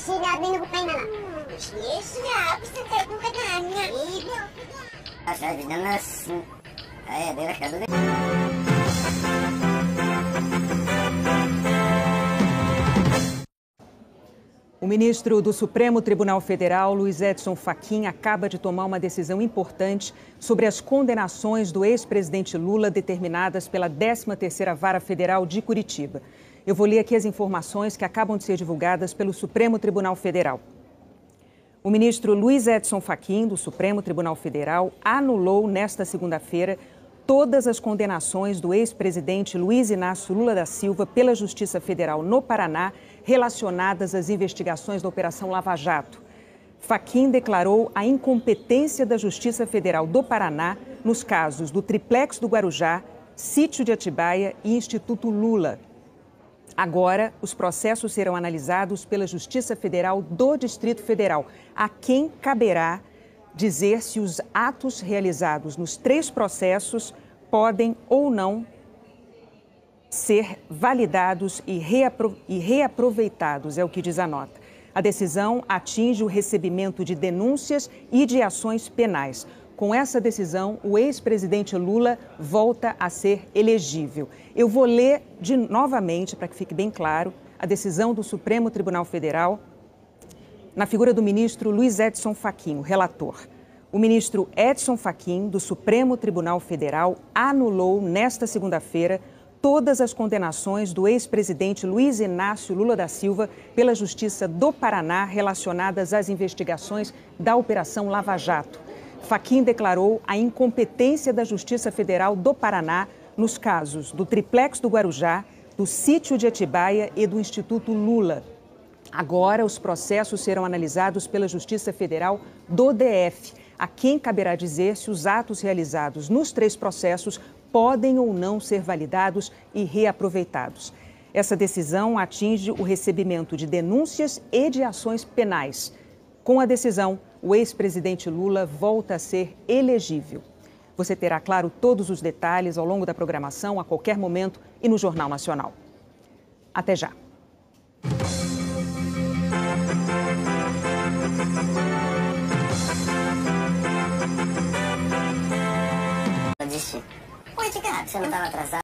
sinabi na ko tayo na. Yes nga, basta tayo kung kanaan nga. Sabi na nas. Ay, direct ka doon. O ministro do Supremo Tribunal Federal, Luiz Edson Fachin, acaba de tomar uma decisão importante sobre as condenações do ex-presidente Lula determinadas pela 13ª Vara Federal de Curitiba. Eu vou ler aqui as informações que acabam de ser divulgadas pelo Supremo Tribunal Federal. O ministro Luiz Edson Fachin, do Supremo Tribunal Federal, anulou nesta segunda-feira todas as condenações do ex-presidente Luiz Inácio Lula da Silva pela Justiça Federal no Paraná relacionadas às investigações da Operação Lava Jato. Fachin declarou a incompetência da Justiça Federal do Paraná nos casos do Triplex do Guarujá, Sítio de Atibaia e Instituto Lula. Agora, os processos serão analisados pela Justiça Federal do Distrito Federal, a quem caberá dizer se os atos realizados nos 3 processos podem ou não ser validados e reaproveitados, é o que diz a nota. A decisão atinge o recebimento de denúncias e de ações penais. Com essa decisão, o ex-presidente Lula volta a ser elegível. Eu vou ler novamente, para que fique bem claro, a decisão do Supremo Tribunal Federal na figura do ministro Luiz Edson Fachin, o relator. O ministro Edson Fachin, do Supremo Tribunal Federal, anulou nesta segunda-feira todas as condenações do ex-presidente Luiz Inácio Lula da Silva pela Justiça do Paraná relacionadas às investigações da Operação Lava Jato. Fachin declarou a incompetência da Justiça Federal do Paraná nos casos do Triplex do Guarujá, do Sítio de Atibaia e do Instituto Lula. Agora, os processos serão analisados pela Justiça Federal do DF, a quem caberá dizer se os atos realizados nos 3 processos podem ou não ser validados e reaproveitados. Essa decisão atinge o recebimento de denúncias e de ações penais. Com a decisão, o ex-presidente Lula volta a ser elegível. Você terá, claro, todos os detalhes ao longo da programação, a qualquer momento e no Jornal Nacional. Até já. Oi, Ricardo, você não estava atrasado?